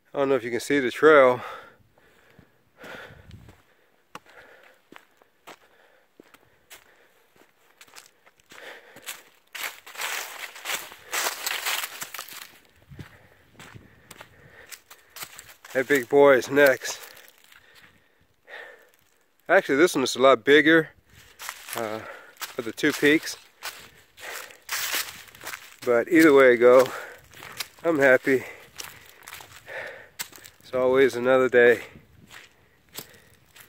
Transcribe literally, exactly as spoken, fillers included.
I don't know if you can see the trail. That big boy is next. Actually, this one is a lot bigger uh, of the two peaks. But either way I go, I'm happy. It's always another day.